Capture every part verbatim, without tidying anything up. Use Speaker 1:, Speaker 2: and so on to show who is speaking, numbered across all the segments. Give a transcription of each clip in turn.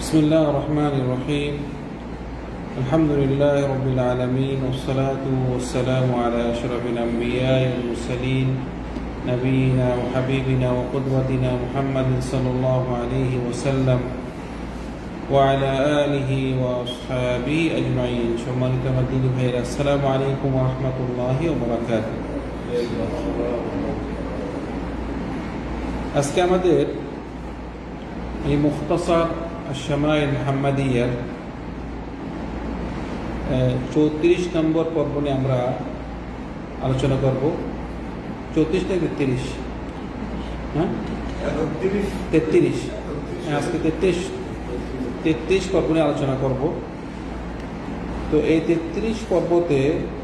Speaker 1: بسم الله الرحمن الرحيم الحمد لله رب العالمين والصلاة والسلام على أشرف الأنبياء والمرسلين نبينا وحبيبنا وقدوتنا محمد صلى الله عليه وسلم وعلى آله وأصحابه أجمعين সম্মানিত দিনী ভাইরা আসসালামু আলাইকুম ওয়া রাহমাতুল্লাহি ওয়া বারাকাতুহু। আজকে আমাদের এই মুখতাসার আশ-শামাইল মুহাম্মাদিয়ার চৌত্রিশ নম্বর পর্ব নিয়ে আমরা আলোচনা করব। চৌত্রিশ থেকে তেত্রিশ হ্যাঁ তেত্রিশ আজকে তেত্রিশ তেত্রিশ পর্ব নিয়ে আলোচনা করব। তো এই তেত্রিশ পর্বতে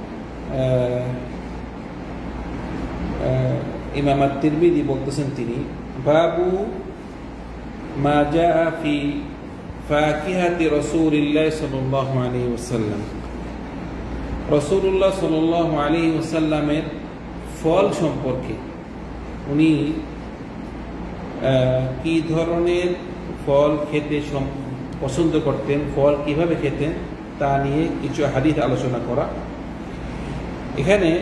Speaker 1: ইমাম আত-তিরমিযি বলতেছেন, তিনি বাবু মা জাআ ফি ফাকিহাতি রাসূলিল্লাহ সাল্লাল্লাহু আলাইহি ওয়াসাল্লাম, রাসূলুল্লাহ সাল্লাল্লাহু আলাইহি ওয়াসাল্লামের ফল সম্পর্কে উনি কি ধরনের ফল খেতে পছন্দ করতেন, ফল কিভাবে খেতেন তা নিয়ে কিছু হাদিস আলোচনা করা। এখানে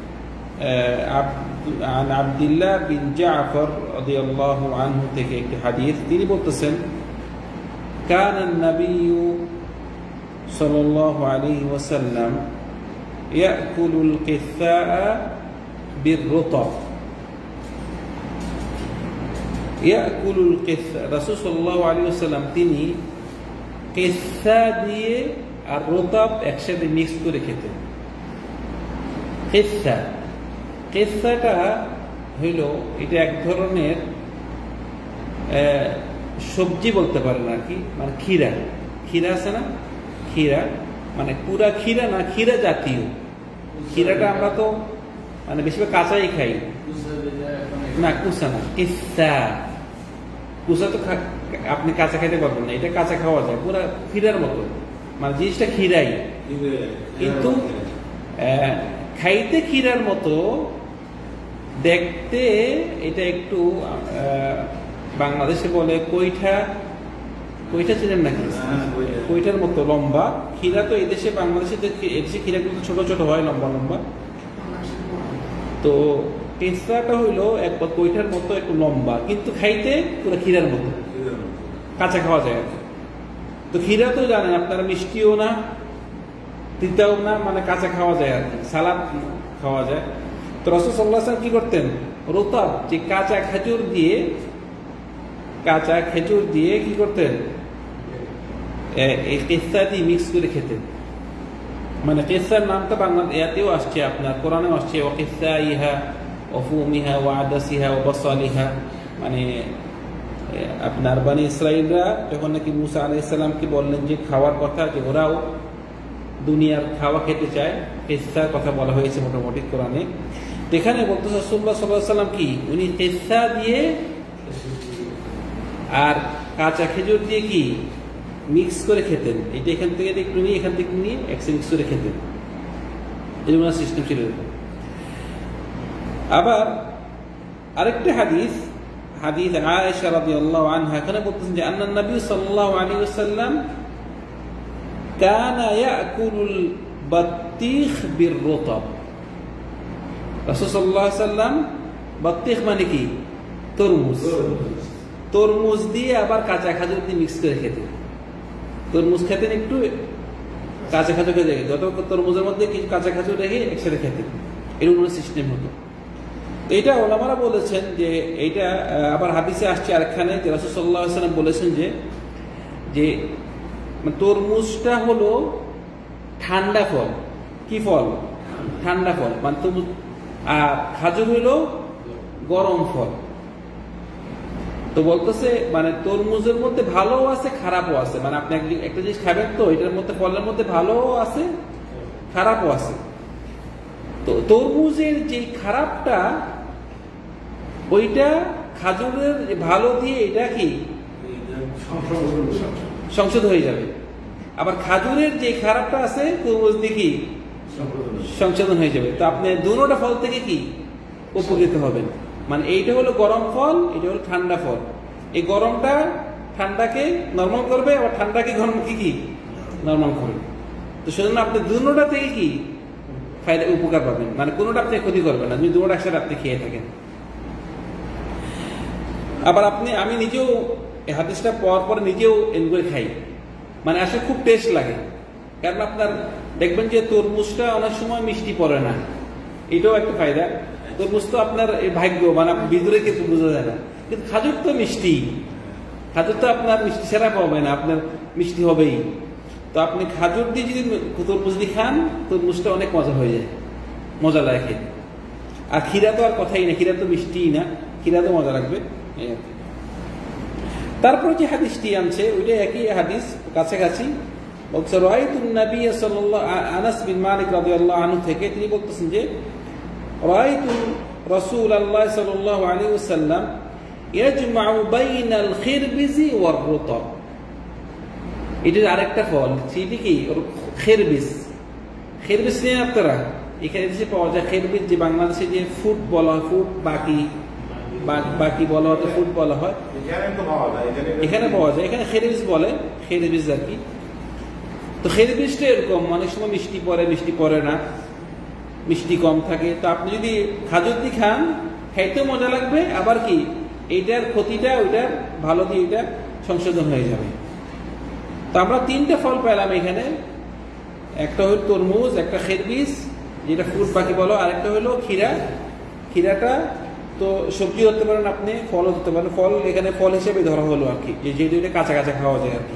Speaker 1: عن عبد الله بن جعفر رضي الله عنه থেকে একটি হাদিস, তিনি বলতেছেন كان النبي صلى الله عليه وسلم يأكل القثاء بالرطب يأكل القثاء রাসূল সাল্লাল্লাহু আলাইহি ওয়াসাল্লাম তিনি কিসা দিয়ে আর রতাব একসাথে মিক্স করে খেতেন। কিসা কিসাটা হইল এটা এক ধরনের সবজি বলতে পারেন আর কি, মানে ক্ষীরা ক্ষীরা আছে না, ক্ষীরা মানে পুরা ক্ষীরা না, ক্ষীরা জাতীয় ক্ষীরাটা আমরা তো মানে বেশিরভাগ কাঁচাই খাই না, কুসা না, কিসা কুসা তো আপনি কাঁচা খাইতে পারবেন না, এটা কাঁচা খাওয়া যায়, পুরা ক্ষীরার মতো, মানে জিনিসটা ক্ষীরাই কিন্তু খাইতে ক্ষীরার মতো, দেখতে এটা একটু বাংলাদেশে বলে কইঠা, কইঠা ছিলেন নাকি, কইঠার মতো লম্বা। ক্ষীরা তো এই দেশে বাংলাদেশে এদেশে ক্ষীরাগুলো ছোট ছোট হয়, লম্বা লম্বা। তো কেঁচড়াটা হইলো এক কইঠার মতো একটু লম্বা, কিন্তু খাইতে পুরো ক্ষীরার মতো, কাঁচা খাওয়া যায় আর কি। তো ক্ষীরা তো জানেন আপনারা, মিষ্টিও না তিতাও না, মানে কাঁচা খাওয়া যায় আর কি, সালাদ খাওয়া যায়। তো রাসূল সাল্লাল্লাহু আলাইহি ওয়াসাল্লাম কি করতেন, রতাব যে কাঁচা খেজুর দিয়ে, কাঁচা খেজুর দিয়ে কি করতেন, এই কিসা দিয়ে মিক্স করে খেতেন। মানে কিসার নামটা বাংলা এতেও আসছে, আপনার কোরআনেও আসছে, ও কিসা ইহা ও ফুমিহা ও আদাসিহা ও বসালিহা, মানে আপনার বানি ইসরাইলরা যখন নাকি মুসা আলাইহিস সালামকে বললেন যে খাওয়ার কথা, যে ওরাও দুনিয়ার খাওয়া খেতে চায়, কিসার কথা বলা হয়েছে মোটামুটি কোরআনে। এখানে বলতে রাসূলুল্লাহ সাল্লাল্লাহু আলাইহি ওয়াসাল্লাম কি উনি কিসা দিয়ে আর কাঁচা খেজুর দিয়ে কি মিক্স করে খেতেন। এটা এখান থেকে একটু নিয়ে এখান থেকে নিয়ে একসাথে মিক্স করে খেতেন, এরকম সিস্টেম ছিল। আবার আরেকটা হাদিস, হাদিস আয়েশা রাদিয়াল্লাহু আনহা, এখানে বলতেছেন যে আন্নান নবী সাল্লাল্লাহু আলাইহি ওয়াসাল্লাম কানা ইয়াকুলুল বাতিখ বিররতাব, রাসূল সাল্লাল্লাহু আলাইহি ওয়াসাল্লাম বাতিখ মানে কি তরমুজ, তরমুজ দিয়ে আবার কাঁচা খেজুর দিয়ে মিক্স করে খেতেন। তরমুজ খেতেন একটু, কাঁচা খেজুর খেতে, যত তরমুজের মধ্যে কিছু কাঁচা খেজুর রেখে একসাথে খেতেন, এরকম সিস্টেম হতো। তো এটা ওলামারা বলেছেন যে এইটা আবার হাদিসে আসছে আরেকখানে, যে রাসূল সাল্লাল্লাহু আলাইহি ওয়াসাল্লাম বলেছেন যে যে তরমুজটা হলো ঠান্ডা ফল, কি ফল, ঠান্ডা ফল, মানে তরমুজ, আর খাজুর হলো গরম ফল। তো বলতেছে মানে তরমুজের মধ্যে ভালো আছে খারাপও আছে, মানে আপনি একটা জিনিস খাবেন তো এটার মধ্যে, ফলের মধ্যে ভালো আছে খারাপও আছে। তো তরমুজের যে খারাপটা ওইটা খাজুরের ভালো দিয়ে এটা কি সংশোধন হয়ে যাবে, আবার খাজুরের যে খারাপটা আছে তরমুজ দিয়ে কি সংশোধন হয়ে যাবে। তো আপনি দুটোটা ফল থেকে কি উপকৃত হবেন। মানে এইটা হলো গরম ফল, এটা হলো ঠান্ডা ফল। এই গরমটা ঠান্ডাকে নর্মাল করবে, আবার ঠান্ডাকে ঘনমুখী কি নর্মাল করবে। তো সেজন্য আপনি দুটোটা থেকে কি ফায়দা উপকার পাবেন, মানে কোনোটা আপনি ক্ষতি করবেন না, যদি দুটোটা একসাথে আপনি খেয়ে থাকেন। আবার আপনি আমি নিজেও এই হাদিসটা পাওয়ার পরে নিজেও এনজয় খাই, মানে আসলে খুব টেস্ট লাগে। কারণ আপনার দেখবেন যে তরমুজটা অনেক সময় মিষ্টি পড়ে না, এটাও একটা ফায়দা। তরমুজ তো আপনার এই ভাগ্য, মানে ভিতরে কিন্তু বোঝা যায় না, কিন্তু খাজুর তো মিষ্টি, খাজুর তো আপনার মিষ্টি ছাড়া পাবে না, আপনার মিষ্টি হবেই। তো আপনি খাজুর দিয়ে যদি তরমুজ দিয়ে খান, তরমুজটা অনেক মজা হয়ে যায়, মজা লাগে খেতে। আর ক্ষীরা তো আর কথাই না, ক্ষীরা তো মিষ্টিই না, ক্ষীরা তো মজা রাখবে। তারপরে যে হাদিসটি আনছে ওইটা একই হাদিস, কাছাকাছি বলছে রাআইতুন নবী সাল্লাল্লাহু আনাস বিন মালিক রাদিয়াল্লাহু আনহু থেকে তিনি বলতেছেন যে রাআইতু রাসূলুল্লাহ সাল্লাল্লাহু আলাইহি ওয়াসাল্লাম ইয়াজমাউ বাইনাল খিরবিজি ওয়ার রুতাব। এটার আরেকটা ফল, সেটি কি খেরবিজ। খেরবিজ নিয়ে আপনারা এখানে দেশে পাওয়া যায় খেরবিজ, যে বাংলাদেশে যে ফুড বলা হয়, ফুড বাকি বাকি বলা হয়, ফুড বলা হয়, এখানে পাওয়া যায়। এখানে খেরবিজ বলে, খেরবিজ আর কি। তো খেরবিজটা এরকম অনেক সময় মিষ্টি পড়ে, মিষ্টি পড়ে না, মিষ্টি কম থাকে। তো আপনি যদি খাজুর দিয়ে খান, খাইতেও মজা লাগবে, আবার কি এইটার ক্ষতিটা ওইটার ভালো দিয়ে এটা সংশোধন হয়ে যাবে। তো আমরা তিনটা ফল পেলাম এখানে, একটা হলো তরমুজ, একটা খেরবিজ যেটা ফ্রুট বাকি বলো, আরেকটা হলো ক্ষীরা। ক্ষীরাটা তো সবজি হতে পারেন আপনি, ফল হতে পারেন, ফল এখানে ফল হিসেবে ধরা হলো আর কি, যেহেতু এটা কাঁচা কাঁচা খাওয়া যায় আর কি।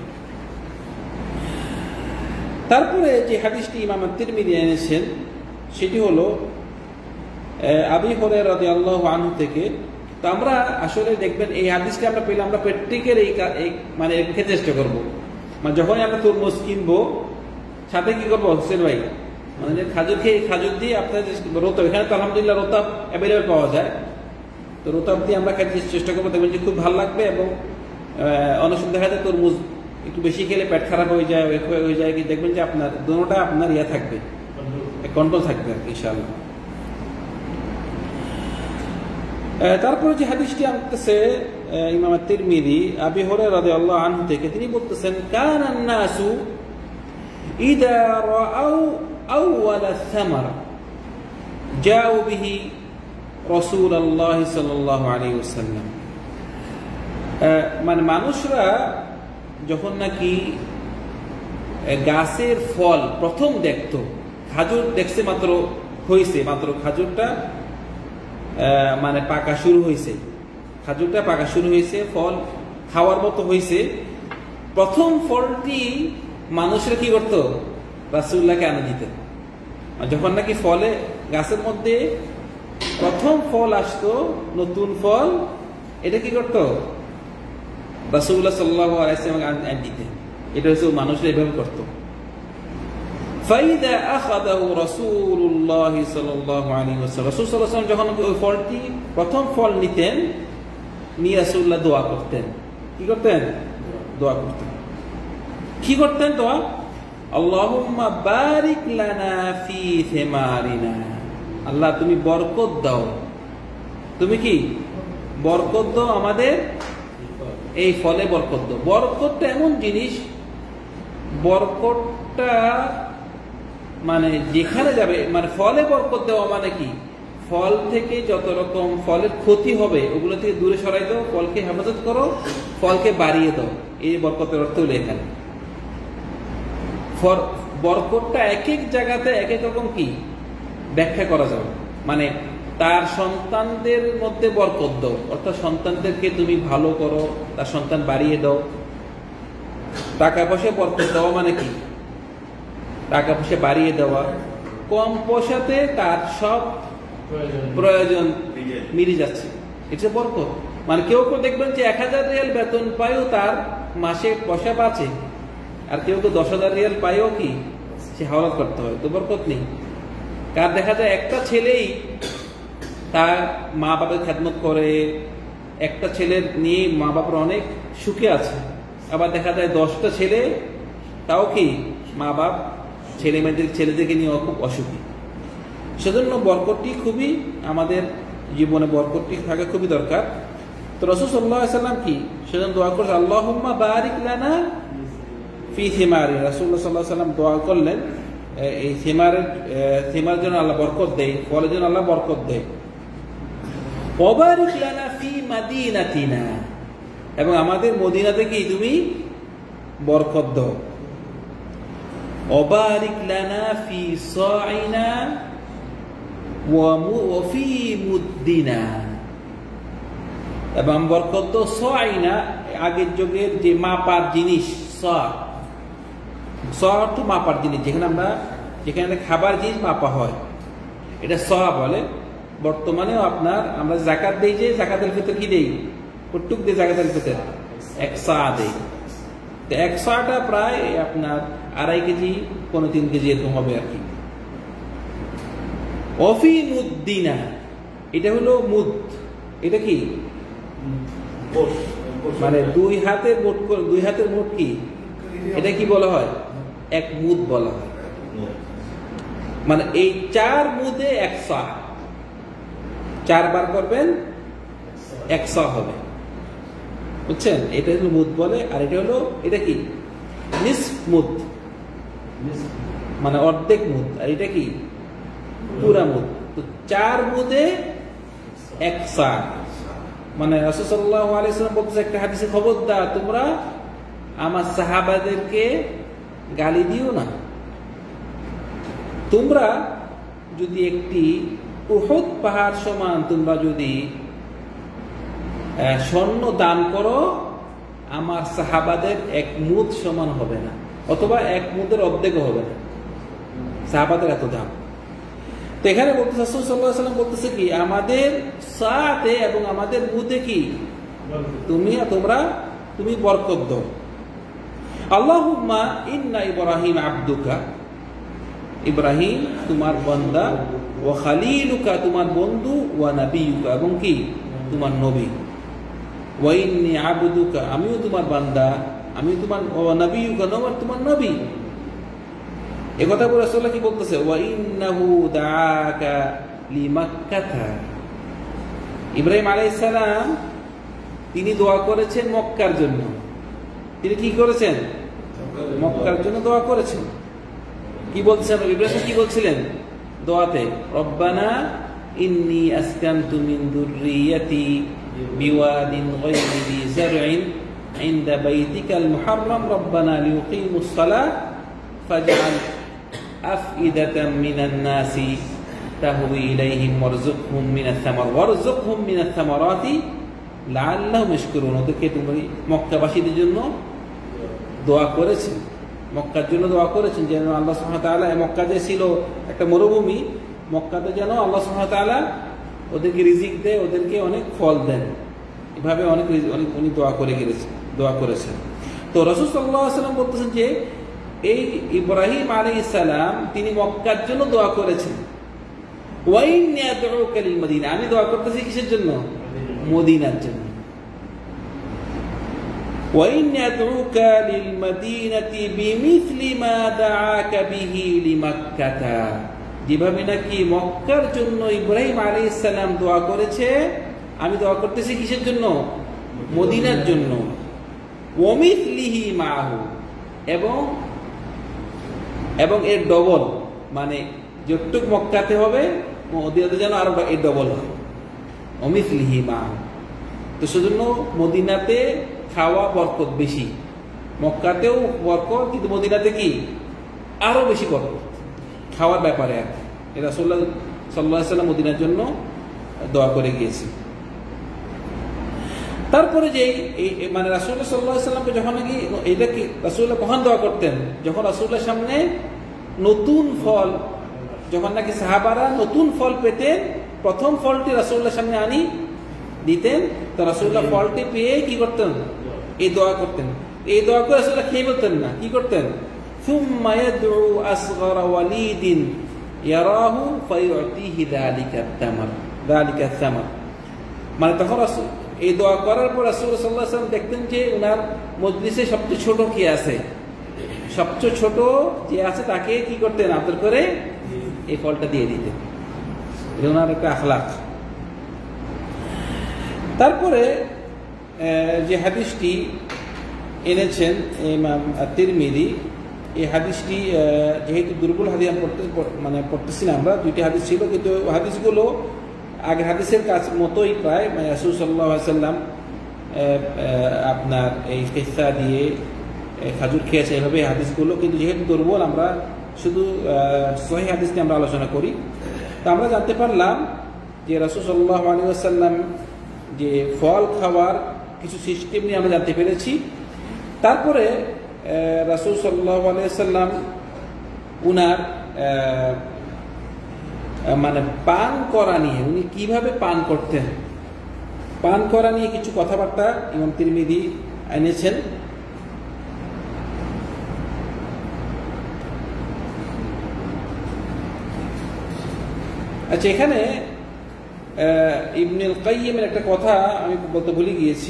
Speaker 1: তারপরে যে হাদিসটি ইমাম তিরমিজি এনেছেন সেটি হলো আবি হুরায়রা রাদিয়াল্লাহু আনহু থেকে। তো আমরা আসলে দেখবেন এই হাদিসটা আমরা পেলে আমরা প্রত্যেকের এই মানে খেতে চেষ্টা করবো, মানে যখনই আমরা তরমুজ কিনবো সাথে কি করবো হোসেন ভাই, মানে খাজুর খেয়ে খাজুর দিয়ে আপনার রোতাব, এখানে তো আলহামদুলিল্লাহ রোতাব অ্যাভেলেবেল পাওয়া যায়, তো রোতাব দিয়ে আমরা খাইতে চেষ্টা করবো, দেখবেন যে খুব ভালো লাগবে। এবং অনেক সময় দেখা যায় তরমুজ একটু বেশি খেলে পেট খারাপ হয়ে যায়, হয়ে যায় কি দেখবেন যে আপনার দুটোটা আপনার ইয়া থাকবে, কন্ট্রোল থাকবে আর কি ইনশাআল্লাহ। তারপরে যে হাদিসটি আনতেছে ইমাম তিরমিজি আবি হুরায়রা রাদিয়াল্লাহু আনহু থেকে, তিনি বলতেছেন কানান নাসু ইযা রাআউ আউওয়াল আস-সামার জাউ বিহি রাসূলুল্লাহ সাল্লাল্লাহু আলাইহি ওয়াসাল্লাম। মানে মানুষরা যখন নাকি গাছের ফল প্রথম দেখতো, খাজুর দেখছে মাত্র হয়েছে, মাত্র খাজুরটা মানে পাকা শুরু হয়েছে, খাজুরটা পাকা শুরু হয়েছে, ফল খাওয়ার মতো হয়েছে, প্রথম ফলটি মানুষরা কি করতো রাসূলুল্লাহকে আনে দিতেন। যখন নাকি ফলে গাছের মধ্যে প্রথম ফল আসতো, নতুন ফল, এটা কি করতো রাসূলুল্লাহ সাল্লাল্লাহু আলাইহি ওয়াসাল্লাম আনে দিতেন। এটা হচ্ছে মানুষরা এভাবে করতো। ফাইদা আখাযাহু রাসূলুল্লাহ সাল্লাল্লাহু আলাইহি ওয়াসাল্লাম, রাসূল সাল্লাল্লাহু আলাইহি ওয়াসাল্লাম যখন ওই ফলটি প্রথম ফল নিতেন, নিয়ে রাসূলুল্লাহ দোয়া করতেন। কি করতেন? দোয়া করতেন। কি করতেন দোয়া? আল্লাহুম্মা বারিক লানা ফি থিমারিনা, আল্লাহ তুমি বরকত দাও, তুমি কি বরকত দাও আমাদের এই ফলে, বরকত দাও। বরকতটা এমন জিনিস, বরকতটা মানে যেখানে যাবে, মানে ফলে বরকত দেওয়া মানে কি, ফল থেকে যত রকম ফলের ক্ষতি হবে ওগুলো থেকে দূরে সরাই দাও, ফলকে হেফাজত করো, ফলকে বাড়িয়ে দাও, এই বরকতের অর্থ হলো এখানে। বরকতটা এক এক জায়গাতে এক এক রকম কি ব্যাখ্যা করা যাবে, মানে তার সন্তানদের মধ্যে বরকত দাও, অর্থাৎ সন্তানদেরকে তুমি ভালো করো, তার সন্তান বাড়িয়ে দাও। টাকা পয়সা বরকত দেওয়া মানে কি, টাকা পয়সা বাড়িয়ে দেওয়া, কম পয়সাতে তার সব প্রয়োজন মিলে যাচ্ছে, এটা বরকত। মানে কেউ কেউ দেখবেন যে এক হাজার রিয়াল বেতন পায়ও তার মাসে পয়সা বাঁচে, আর কেউ কেউ দশ হাজার রিয়াল পায়ও কি সে হাওলাত করতে হয়, তো বরকত নেই। কার দেখা যায় একটা ছেলেই তার মা বাবার খেদমত করে, একটা ছেলের নিয়ে মা বাবার অনেক সুখে আছে, আবার দেখা যায় দশটা ছেলে তাও কি মা বাপ ছেলে মেয়েদের ছেলেদেরকে নিয়ে খুব অসুখী। সেজন্য বরকতটি খুবই আমাদের জীবনে বরকতটি থাকা খুবই দরকার। তো রাসূল সাল্লাল্লাহু আলাইহি সাল্লাম কি সেজন্য দোয়া করলেন, আল্লাহুম্মা বারিক লানা ফি থিমারি। রাসূলুল্লাহ সাল্লাল্লাহু আলাইহি সাল্লাম দোয়া করলেন এই থিমারের থিমার জন্য আল্লাহ বরকত দেয়, ফলের জন্য আল্লাহ বরকত দেয়। ওয়া বারিক লানা ফি মাদিনাতিনা, এবং আমাদের মদিনাতে কি তুমি বরকত দাও। ওয়া বারিক লানা ফি সাইনা ওয়া ফি মুদ্দিনা, এবং বরকত দাও সাইনা, আগের যুগের যে মাপার জিনিস, সা সা অর্থ মাপার জিনিস, যেখানে আমরা যেখানে খাবার জিনিস মাপা হয় এটা সা বলে। বর্তমানেও আপনার আমরা যাকাত দেই, যে যাকাতুল ফিতর কি দেই, কতটুক দেই যাকাতুল ফিতর, এক সা দেই। তো এক সাটা প্রায় আপনার আড়াই কেজি পনেরো তিন কেজি এরকম হবে আর কি। অফি মুদ্দিনা, এটা হলো মুদ, এটা কি মানে দুই হাতের মোট, দুই হাতের মোট কি এটা কি বলা হয়, এক মুদ বলা হয়। মানে এই চার মুদে এক সা, চারবার করবেন এক সা হবে, বুঝছেন? এটা হলো মুদ বলে। আর এটা হলো এটা কি নিসফ মুদ, মানে অর্ধেক মুদ। আর এটা কি পুরা মুদ। তো চার মুদে এক সা, মানে রাসূল সাল্লাল্লাহু আলাইহি ওয়াসাল্লাম বলতেছে একটা হাদিসে, খবরদার তোমরা আমার সাহাবাদেরকে গালি দিও না। তোমরা যদি একটি উহুদ পাহাড় সমান তোমরা যদি স্বর্ণ দান করো, আমার সাহাবাদের এক মুদ সমান হবে না, অথবা এক মুদের অর্ধেকও হবে না, সাহাবাদের এত দাম। তো এখানে বলতেছে রাসূল সাল্লাল্লাহু আলাইহি ওয়াসাল্লাম বলতেছে কি আমাদের সাতে এবং আমাদের মুদে কি তুমি তোমরা তুমি বরকত দাও। আল্লাহুম্মা ইন্না ইব্রাহিম আবদুকা, ইব্রাহিম তোমার বান্দা, ওয়া খালিলুকা তোমার বন্ধু, ওয়া নাবিয়ুকা এবং কি তোমার নবী, ওয়া ইন্নী আবদুকা আমিও তোমার বান্দা, আমিও তোমার, ওয়া নাবিয়ুকা তোমার নবী। এ কথা বলে রাসূলুল্লাহ কি বলতেছে, ওয়া ইন্নাহু দাআকা লিমাক্কাতা, ইব্রাহিম আলাইহিস সালাম তিনি দোয়া করেছেন মক্কার জন্য। তিনি কি করেছেন? মক্কার জন্য দোয়া করেছেন। কি বলছেন ইব্রাহিম, কি বলছিলেন দোয়াতে? রব্বানা ইন্নী আসকানতু মিন যুররিয়াতি বিওয়াদিন গায়রি যি যারইন ইনদা বাইতিকাল মুহাররাম রব্বানা লিয়ুকিমুস সালাহ ফাজআল আফইদাতাম মিনান নাসি তাহওয়ি ইলাইহিম ওয়ারযুকহুম মিনাস সামার ওয়ারযুকহুম মিনাস সামারাতি লাআল্লাহুম ইয়াশকুরুন। ওদেরকে তুমি মক্কাবাসীদের জন্য দোয়া করেছেন, মক্কার জন্য দোয়া করেছেন যেন আল্লাহ সুবহানাহু ওয়া তাআলা, মক্কা যে ছিল একটা মরুভূমি, মক্কাতে যেন আল্লাহ সুবহানাহু ওয়া তাআলা ওদেরকে রিজিক দেয়, ওদেরকে অনেক ফল দেন। এভাবে অনেক অনেক উনি দোয়া করে গেছেন, দোয়া করেছেন। তো রাসূল সাল্লাল্লাহু আলাইহি ওয়াসাল্লাম বলতেছেন যে এই ইব্রাহিম আলাইহিস সালাম তিনি মক্কার জন্য দোয়া করেছেন। ওয়া ইন্নী আদউকা লিল মদিনা, আমি দোয়া করতেছি কিসের জন্য? মদিনার জন্য। ওয়া ইন্নী আদউকা লিল মদিনাতি বিমিসলি মা দাআকা বিহি লিমাক্কাতা, যেভাবে নাকি মক্কার জন্য ইব্রাহিম আলাইহিস সালাম দোয়া করেছে, আমি দোয়া করতেছি কিসের জন্য? মদিনার জন্য। ওয়া মিসলিহি মাহু, এবং এবং এর ডবল, মানে যতটুক মক্কাতে হবে মদিনাতে যেন আরো এর ডবল হয়। ওয়া মিসলিহি মাহু, তো সেজন্য মদিনাতে খাওয়া বরকত বেশি, মক্কাতেও বরকত, কিন্তু মদিনাতে কি আরো বেশি বরকত খাওয়ার ব্যাপারে। আর রাসূলুল্লাহ সাল্লাল্লাহু আলাইহি ওয়াসাল্লাম মদিনার জন্য দোয়া করে গিয়েছে। তারপরে যে মানে রাসূলুল্লাহ সাল্লাল্লাহু আলাইহি ওয়াসাল্লামকে যখন নাকি এটা কি রাসূলুল্লাহ কখন দোয়া করতেন? যখন রাসূলুল্লাহর সামনে নতুন ফল, যখন নাকি সাহাবারা নতুন ফল পেতেন, প্রথম ফলটি রাসূলুল্লাহর সামনে আনি দিতেন, তো রাসূলুল্লাহ ফলটি পেয়ে কি করতেন? এই দোয়া করতেন। এই দোয়া করে রাসূলুল্লাহ খেয়ে বলতেন না, কি করতেন? সুম্মা ইয়াদউ আসগরা ওয়ালিদিন ইয়ারাহু ফায়ুতিহি যালিকা তামার যালিকা তামার, মানে তখন এই দোয়া করার পর রাসূলুল্লাহ সাল্লাল্লাহু আলাইহি ওয়াসাল্লাম দেখতেন যে ওনার মজলিসে সবচেয়ে ছোট কি আছে, সবচেয়ে ছোট যে আছে তাকে কি করতেন? আদর করে এই ফলটা দিয়ে দিতেন। এটা ওনার একটা আখলাক। তারপরে যে হাদিসটি এনেছেন ইমাম তিরমিজি, এই হাদিসটি যেহেতু দুর্বল হাদিস পড়তে মানে পড়তেছি না আমরা, দুইটি হাদিস ছিল কিন্তু হাদিসগুলো আগের হাদিসের কাছ মতোই প্রায়, মানে রাসূল সাল্লাল্লাহু আলাইহি ওয়াসাল্লাম আপনার এই কিসসা দিয়ে খাজুর খেয়েছে এভাবে হাদিসগুলো, কিন্তু যেহেতু দুর্বল আমরা শুধু সহিহ হাদিস নিয়ে আমরা আলোচনা করি। তো আমরা জানতে পারলাম যে রাসূল সাল্লাল্লাহু আলাইহি ওয়াসাল্লাম যে ফল খাওয়ার কিছু সিস্টেম নিয়ে আমরা জানতে পেরেছি। তারপরে রাসূল সাল্লাল্লাহু আলাইহি ওয়াসাল্লাম উনার মানে পান করা নিয়ে, উনি কিভাবে পান করতেন, পান করা নিয়ে কিছু কথাবার্তা ইমাম তিরমিজি এনেছেন। আচ্ছা, এখানে ইবনুল কাইয়িমের একটা কথা আমি বলতে ভুলে গিয়েছি।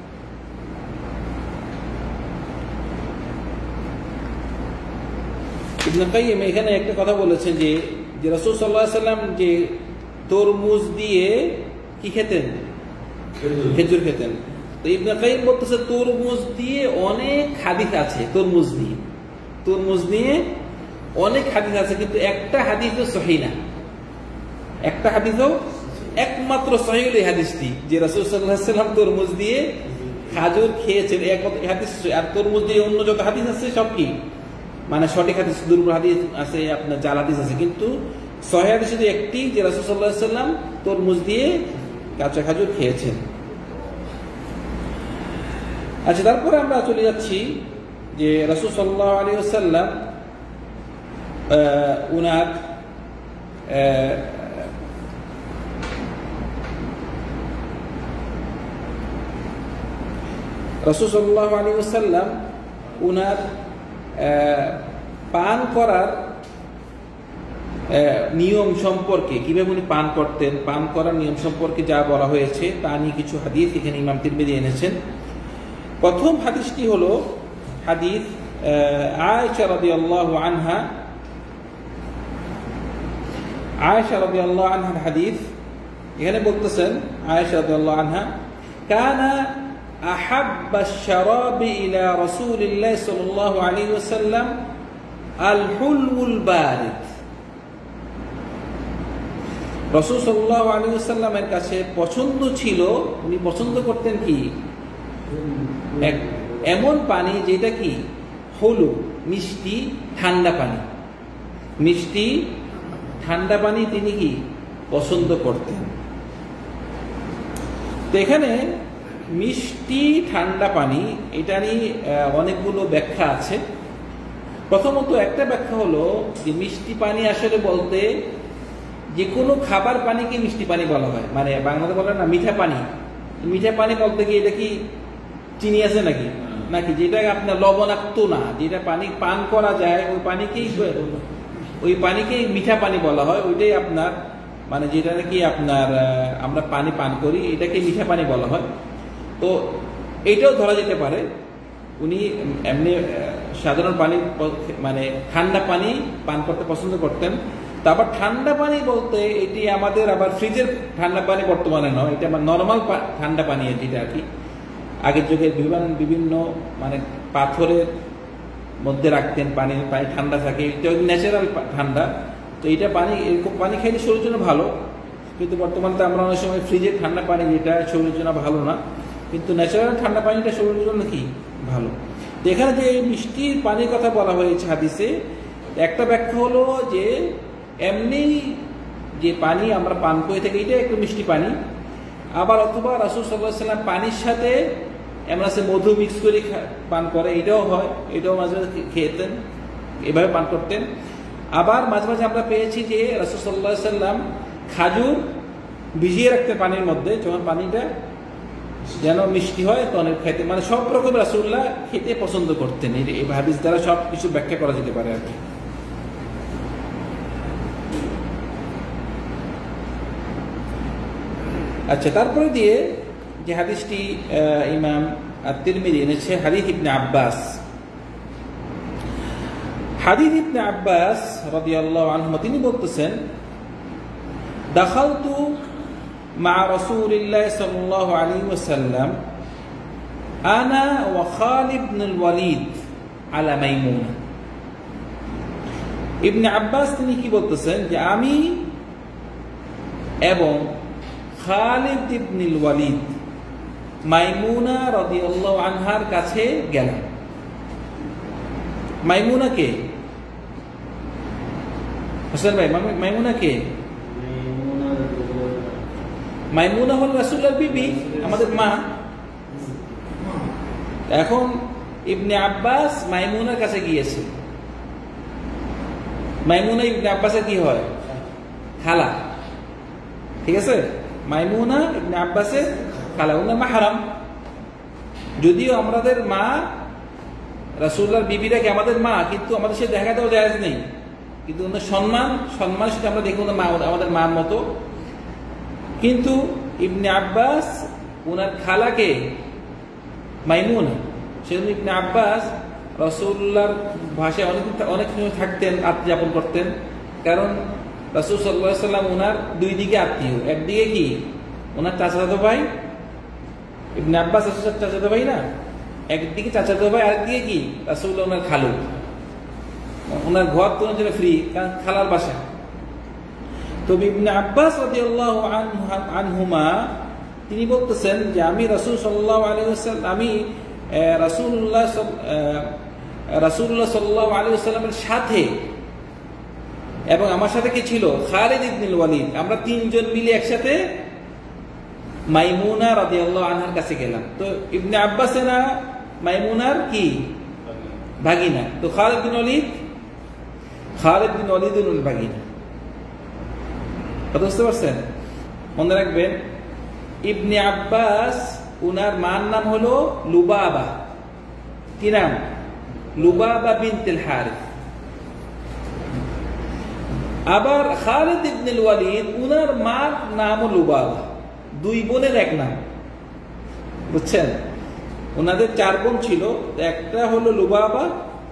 Speaker 1: ইবনুল কাইয়িম এখানে একটা কথা বলেছেন যে যে রাসূল সাল্লাল্লাহু আলাইহি ওয়াসাল্লাম যে তরমুজ দিয়ে কি খেতেন, খেজুর খেতেন। তো ইবনুল কাইয়িম বলতেছে তরমুজ দিয়ে অনেক হাদিস আছে, তরমুজ দিয়ে তরমুজ নিয়ে অনেক হাদিস আছে, কিন্তু একটা হাদিসও সহিহ না, একটা হাদিসও একমাত্র সহিহ এই হাদিসটি যে রাসূল সাল্লাল্লাহু আলাইহি ওয়াসাল্লাম তরমুজ দিয়ে খাজুর খেয়েছেন, একমাত্র হাদিস। আর তরমুজ দিয়ে অন্য যত হাদিস আছে সব কি মানে সঠিক হাদিস, দুর্বল হাদিস আছে, আপনার জাল হাদিস আছে, কিন্তু সহিহ হাদিস শুধু একটি যে রাসূল সাল্লাল্লাহু আলাইহি ওয়াসাল্লাম তরমুজ দিয়ে কাঁচা খাজুর খেয়েছেন। আচ্ছা, তারপরে আমরা চলে যাচ্ছি যে রাসূল সাল্লাল্লাহু আলাইহি ওয়াসাল্লাম উনার রাসূল সাল্লাল্লাহু আলাইহি ওয়াসাল্লাম উনার পান করার নিয়ম সম্পর্কে, কিভাবে উনি পান করতেন, পান করার নিয়ম সম্পর্কে যা বলা হয়েছে তা নিয়ে কিছু হাদিস এখানে ইমাম তিরমিজি এনেছেন। প্রথম হাদিসটি হলো হাদিস আয়েশা রাদিয়াল্লাহু আনহা, আয়েশা রাদিয়াল্লাহু আনহার হাদিস। এখানে বলতেছেন আয়েশা রাদিয়াল্লাহু আনহা, কানা আহাব্বা আশ-শারাবি ইলা রাসূলিল্লাহ সাল্লাল্লাহু আলাইহি ওয়াসাল্লাম আল-হুলউল বারিদ। রাসূল সাল্লাল্লাহু আলাইহি ওয়াসাল্লামের কাছে পছন্দ ছিল, উনি পছন্দ করতেন কি এমন পানি যেটা কি হলু, মিষ্টি ঠান্ডা পানি, মিষ্টি ঠান্ডা পানি তিনি কি পছন্দ করতেন। তো এখানে মিষ্টি ঠান্ডা পানি এটা নিয়ে অনেকগুলো ব্যাখ্যা আছে। প্রথমত একটা ব্যাখ্যা হলো যে মিষ্টি পানি আসলে বলতে যে কোনো খাবার পানিকে মিষ্টি পানি বলা হয়, মানে বাংলাতে বলে না মিঠা পানি, মিঠা পানি বলতে কি এটা কি চিনি আছে নাকি, নাকি যেটা আপনার লবণাক্ত না, যেটা পানি পান করা যায় ওই পানিকেই ওই পানিকেই মিঠা পানি বলা হয়, ওইটাই আপনার মানে যেটা নাকি আপনার আমরা পানি পান করি এটাকে মিঠা পানি বলা হয়। তো এইটাও ধরা যেতে পারে উনি এমনি সাধারণ পানি মানে ঠান্ডা পানি পান করতে পছন্দ করতেন। তারপর ঠান্ডা পানি বলতে এটি আমাদের আবার ফ্রিজের ঠান্ডা পানি বর্তমানে নয়, এটা আমার নর্মাল ঠান্ডা পানি, যেটা আর কি আগের যুগে বিভিন্ন বিভিন্ন মানে পাথরের মধ্যে রাখতেন পানি, পানি ঠান্ডা থাকে, এটা ন্যাচারাল ঠান্ডা। তো এইটা পানি এরকম পানি খাইলে শরীরের জন্য ভালো, কিন্তু বর্তমানে তো আমরা অনেক সময় ফ্রিজের ঠান্ডা পানি যেটা শরীরের জন্য ভালো না, কিন্তু ন্যাচারাল ঠান্ডা পানিটা শরীরের জন্য কি ভালো। তো এখানে যে মিষ্টির পানির কথা বলা হয়েছে হাদিসে, একটা ব্যাখ্যা হলো যে এমনি যে পানি আমরা পান করে থাকি এটা একটু মিষ্টি পানি, আবার অথবা রাসূল সাল্লাল্লাহু আলাইহি ওয়াসাল্লাম পানির সাথে আমরা সে মধু মিক্স করে পান করে, এটাও হয়, এটাও মাঝে মাঝে খেতেন, এভাবে পান করতেন। আবার মাঝে মাঝে আমরা পেয়েছি যে রাসূল সাল্লাল্লাহু আলাইহি ওয়াসাল্লাম খাজুর ভিজিয়ে রাখতেন পানির মধ্যে, যখন পানিটা যেন মিষ্টি হয় তখন খেতে, মানে সব রকম রাসূলুল্লাহ খেতে পছন্দ করতেন। এই হাদিস দ্বারা সব কিছু ব্যাখ্যা করা যেতে পারে আর কি। আচ্ছা, তারপরে দিয়ে যে হাদিসটি ইমাম আত-তিরমিজি এনেছে হাদিস ইবনে আব্বাস, হাদিস ইবনে আব্বাস রাদিয়াল্লাহু আনহু তিনি বলতেছেন, দাখালতু মা রাসূলিল্লাহ সাল্লাল্লাহু আলাইহি ওয়াসাল্লাম আনা ওয়া খালিদ ইবনুল ওয়ালিদ আলা মাইমুনা। ইবনে আব্বাস তিনি কি বলতেছেন যে আমি এবং খালিদ ইবনুল ওয়ালিদ মাইমুনা রাদিয়াল্লাহু আনহার কাছে গেলাম। মাইমুনা কে? হোসেন ভাই, মাইমুনা কে? মাইমুনা হল রাসূলুল্লাহর বিবি, আমাদের মা। এখন ইবনে আব্বাস মাইমুনার কাছে গিয়েছে। মাইমুনা ইবনে আব্বাসের কি হয়? খালা। ঠিক আছে, মাইমুনা ইবনে আব্বাসের খালা, ওনার মাহরাম। যদিও আমাদের মা রাসূলুল্লাহর বিবিরা কি আমাদের মা, কিন্তু আমাদের সাথে দেখা দেওয়া জায়েজ নেই, কিন্তু ওনার সম্মান সম্মানের সাথে আমরা দেখি ওনার মা আমাদের মার মতো। কিন্তু ইবনে আব্বাস ওনার খালাকে মাইমুনা, সেজন্য ইবনে আব্বাস রাসূলুল্লাহর ভাষায় অনেক অনেক থাকতেন, আত্মীয়াপন করতেন। কারণ রাসূল সাল্লাল্লাহু আলাইহি ওয়াসাল্লাম ওনার দুই দিকে আত্মীয়, একদিকে কি ওনার চাচাতো ভাই, ইবনে আব্বাস রাসূলের চাচাতো ভাই না, একদিকে চাচাতো ভাই, আরেকদিকে কি রাসূলুল্লাহ ওনার খালু। ওনার ঘর তো ওনার জন্য ফ্রি, কারণ খালার বাসা। তবে ইবনে আব্বাস রাদিয়াল্লাহু আনহুমা তিনি বলতেছেন যে আমি রাসূল সাল্লাল্লাহু আলাইহি ওয়াসাল্লাম আমি রাসূলুল্লাহ রাসূলুল্লাহ সাল্লাল্লাহু আলাইহি ওয়াসাল্লামের সাথে, এবং আমার সাথে কি ছিল? খালিদ ইবনুল ওয়ালিদ। আমরা তিনজন মিলে একসাথে মাইমুনা রাদিয়াল্লাহু আনহার কাছে গেলাম। তো ইবনে আব্বাস না মাইমুনার কি ভাগিনা, তো খালিদ বিন ওয়ালিদ খালিদ বিন ওয়ালিদের ভাগিনা। বুঝতে পারছেন? মনে রাখবেন, ইবনে আব্বাস উনার মার নাম হলো লুবাবা। কি নাম? লুবাবা বিনতুল হারিস। আবার খালিদ ইবনুল ওয়ালিদ উনার মার নাম লুবাবা। দুই বোনের এক নাম, বুঝছেন? ওনাদের চার বোন ছিল, একটা হলো লুবাবা,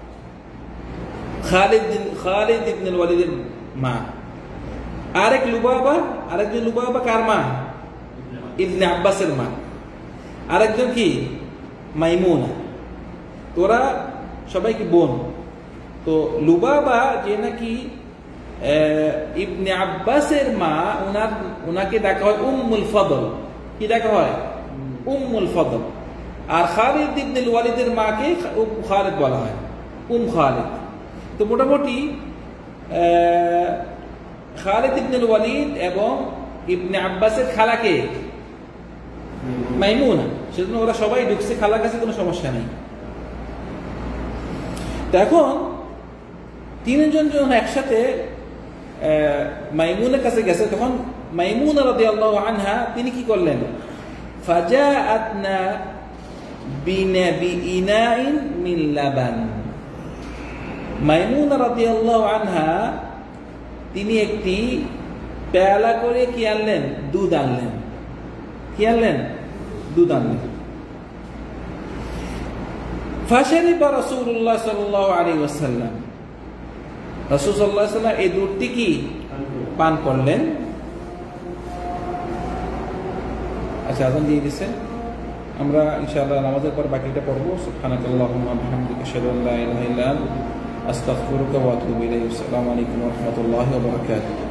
Speaker 1: খালিদ খালিদ ইবনুল ওয়ালিদের মা। আরেক লুবাবা, আরেকজন লুবাবা কার মা? ইবনে আব্বাসের মা। আরেকজন কি? মাইমুনা। তোরা সবাই কি বোন। তো লুবাবা যে নাকি ইবনে আব্বাসের মা, ওনার ওনাকে ডাকা হয় উম্মুল ফদল। কি ডাকা হয়? উম্মুল ফদল। আর খালিদ ইবনুল ওয়ালিদের মাকে উম খালিদ বলা হয়, উম খালিদ। তো মোটামুটি খালিদ ইবনুল ওয়ালিদ এবং ইবনে আব্বাসের খালাকে মাইমুনা, সেজন্য ওরা সবাই ঢুকছে খালার কাছে, কোনো সমস্যা নেই। এখন তিনজন যখন একসাথে মাইমুনের কাছে গেছে, তখন মাইমুনা রাদিয়াল্লাহু আনহা তিনি কি করলেন? ফাজাআতনা বিনাবিইনাইন মিন লাবান। মাইমুনা রাদিয়াল্লাহু আনহা তিনি একটি পেয়ালা করে কি আনলেন? দুধ আনলেন। কি আনলেন? দুধ আনলেন। ফাশারিবা রাসূলুল্লাহ সাল্লাল্লাহু আলাইহি ওয়াসাল্লাম, রাসূল সাল্লাল্লাহু আলাইহি ওয়াসাল্লাম এই দুধটি কি পান করলেন। আচ্ছা, আযান দিয়ে দিয়েছে। আমরা ইনশাআল্লাহ নামাজের পর বাকিটা পড়ব। সুবহানাকাল্লাহুম্মা ওয়া বিহামদিকা আশহাদু আল্লা ইলাহা ইল্লা আনতা আস্তাগফিরুকা ওয়া আতুবু ইলাইক। আসসালামু আলাইকুম ওয়া রাহমাতুল্লাহি ওয়া বারাকাতুহু।